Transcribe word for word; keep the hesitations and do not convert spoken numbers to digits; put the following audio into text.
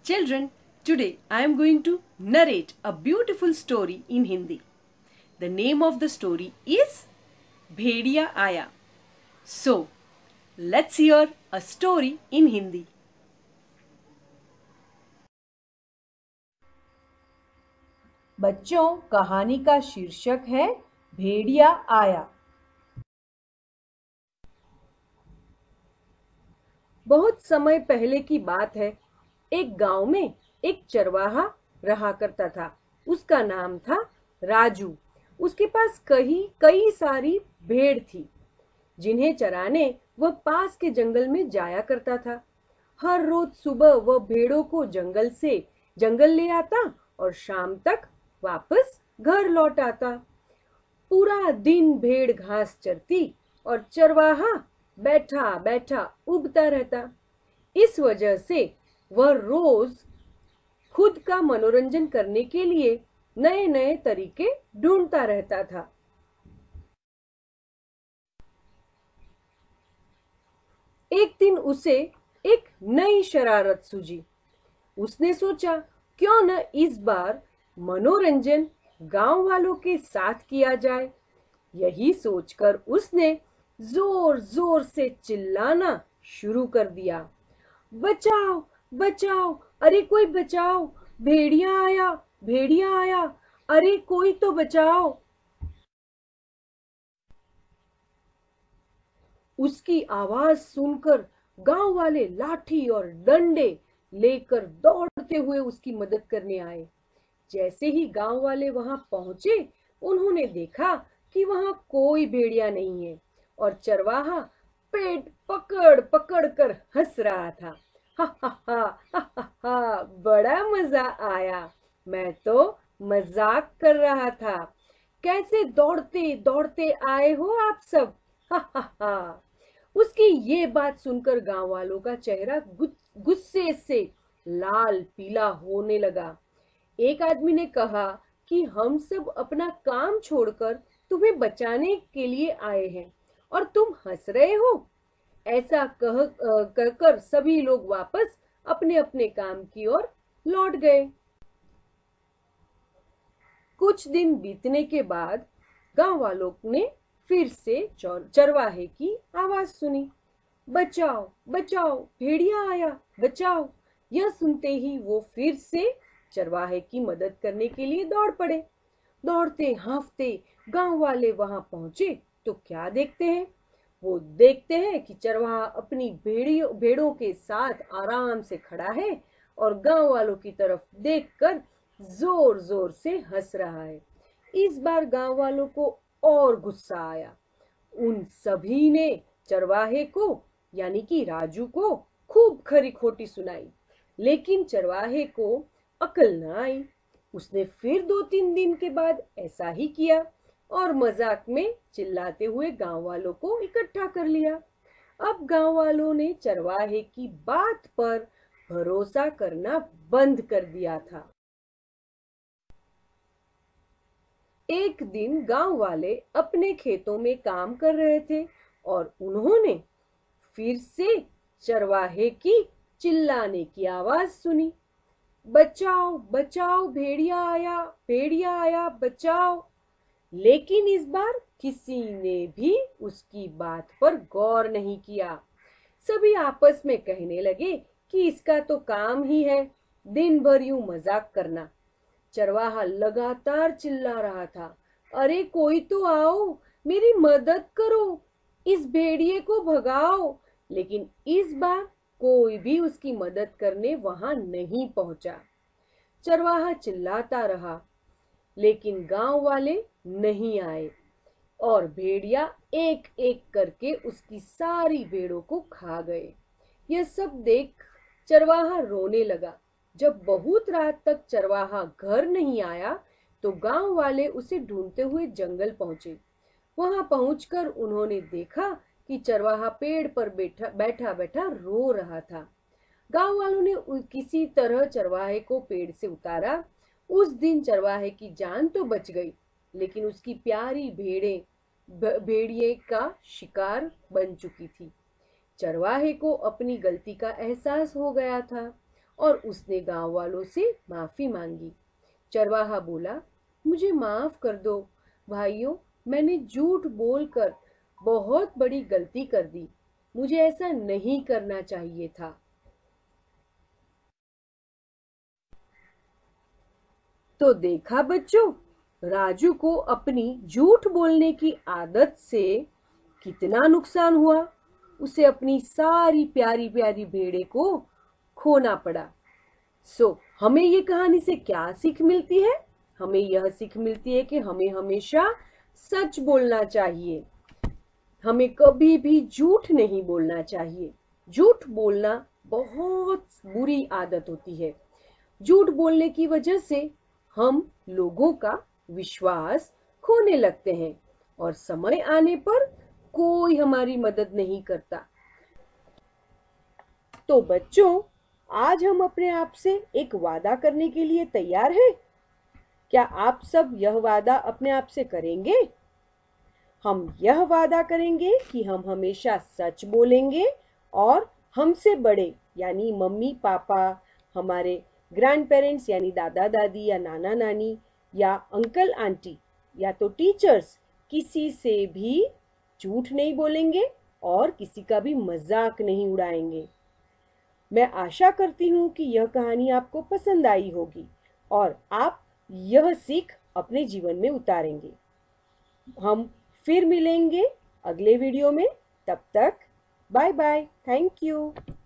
Children, today I am going to narrate a beautiful story in Hindi. The name of the story is Bhediya Aaya. So, let's hear a story in Hindi. बच्चों, कहानी का शीर्षक है भेड़िया आया। बहुत समय पहले की बात है। एक गांव में एक चरवाहा रहा करता था। उसका नाम था राजू। उसके पास कई कई सारी भेड़ थी, जिन्हें चराने वह पास के जंगल में जाया करता था। हर रोज सुबह वह भेड़ों को जंगल से जंगल ले आता और शाम तक वापस घर लौट आता। पूरा दिन भेड़ घास चरती और चरवाहा बैठा बैठा उगता रहता। इस वजह से वह रोज खुद का मनोरंजन करने के लिए नए नए तरीके ढूंढता रहता था। एक दिन उसे एक नई शरारत सूझी। उसने सोचा, क्यों न इस बार मनोरंजन गांव वालों के साथ किया जाए। यही सोचकर उसने जोर जोर से चिल्लाना शुरू कर दिया, बचाओ बचाओ, अरे कोई बचाओ, भेड़िया आया भेड़िया आया, अरे कोई तो बचाओ। उसकी आवाज सुनकर गांव वाले लाठी और डंडे लेकर दौड़ते हुए उसकी मदद करने आए। जैसे ही गांव वाले वहां पहुंचे, उन्होंने देखा कि वहां कोई भेड़िया नहीं है और चरवाहा पेट पकड़ पकड़ कर हंस रहा था। हा हा हा हा हा हा, बड़ा मजा आया, मैं तो मजाक कर रहा था। कैसे दौड़ते दौड़ते आए हो आप सब, हा हा हा। उसकी ये बात सुनकर गांव वालों का चेहरा गुस्से से लाल पीला होने लगा। एक आदमी ने कहा कि हम सब अपना काम छोड़कर तुम्हें बचाने के लिए आए हैं और तुम हंस रहे हो। ऐसा कह कहकर सभी लोग वापस अपने अपने काम की ओर लौट गए। कुछ दिन बीतने के बाद गांव वालों ने फिर से चरवाहे की आवाज सुनी, बचाओ बचाओ, भेड़िया आया, बचाओ। यह सुनते ही वो फिर से चरवाहे की मदद करने के लिए दौड़ पड़े। दौड़ते हांफते गांव वाले वहां पहुंचे तो क्या देखते हैं? वो देखते हैं कि चरवाहा अपनी भेड़ियों भेड़ों के साथ आराम से खड़ा है और गांव वालों की तरफ देखकर जोर जोर से हंस रहा है। इस बार गांव वालों को और गुस्सा आया। उन सभी ने चरवाहे को यानी कि राजू को खूब खरी खोटी सुनाई, लेकिन चरवाहे को अकल न आई। उसने फिर दो तीन दिन के बाद ऐसा ही किया और मजाक में चिल्लाते हुए गांव वालों को इकट्ठा कर लिया। अब गांव वालों ने चरवाहे की बात पर भरोसा करना बंद कर दिया था। एक दिन गांव वाले अपने खेतों में काम कर रहे थे और उन्होंने फिर से चरवाहे की चिल्लाने की आवाज सुनी, बचाओ बचाओ, भेड़िया आया भेड़िया आया, बचाओ। लेकिन इस बार किसी ने भी उसकी बात पर गौर नहीं किया। सभी आपस में कहने लगे कि इसका तो काम ही है दिन भर यूं मजाक करना। चरवाहा लगातार चिल्ला रहा था, अरे कोई तो आओ, मेरी मदद करो, इस भेड़िए को भगाओ। लेकिन इस बार कोई भी उसकी मदद करने वहां नहीं पहुंचा। चरवाहा चिल्लाता रहा, लेकिन गांव वाले नहीं आए और भेड़िया एक एक करके उसकी सारी भेड़ों को खा गए। यह सब देख चरवाहा रोने लगा। जब बहुत रात तक चरवाहा घर नहीं आया तो गांव वाले उसे ढूंढते हुए जंगल पहुंचे। वहां पहुंचकर उन्होंने देखा कि चरवाहा पेड़ पर बैठा बैठा बैठा रो रहा था। गांव वालों ने किसी तरह चरवाहे को पेड़ से उतारा। उस दिन चरवाहे की जान तो बच गई, लेकिन उसकी प्यारी भेड़ें भेड़िए का शिकार बन चुकी थी। चरवाहे को अपनी गलती का एहसास हो गया था और उसने गांव वालों से माफी मांगी। चरवाहा बोला, मुझे माफ कर दो भाइयों, मैंने झूठ बोलकर बहुत बड़ी गलती कर दी। मुझे ऐसा नहीं करना चाहिए था। तो देखा बच्चों, राजू को अपनी झूठ बोलने की आदत से कितना नुकसान हुआ। उसे अपनी सारी प्यारी प्यारी भेड़ें को खोना पड़ा। सो हमें ये कहानी से क्या सीख मिलती है? हमें यह सीख मिलती है कि हमें हमेशा सच बोलना चाहिए। हमें कभी भी झूठ नहीं बोलना चाहिए। झूठ बोलना बहुत बुरी आदत होती है। झूठ बोलने की वजह से हम लोगों का विश्वास खोने लगते हैं और समय आने पर कोई हमारी मदद नहीं करता। तो बच्चों, आज हम अपने आप से एक वादा करने के लिए तैयार हैं। क्या आप सब यह वादा अपने आप से करेंगे? हम यह वादा करेंगे कि हम हमेशा सच बोलेंगे और हमसे बड़े यानी मम्मी पापा, हमारे ग्रैंड पेरेंट्स यानी दादा दादी या नाना नानी या अंकल आंटी या तो टीचर्स, किसी से भी झूठ नहीं बोलेंगे और किसी का भी मजाक नहीं उड़ाएंगे। मैं आशा करती हूँ कि यह कहानी आपको पसंद आई होगी और आप यह सीख अपने जीवन में उतारेंगे। हम फिर मिलेंगे अगले वीडियो में। तब तक बाय बाय। Thank you.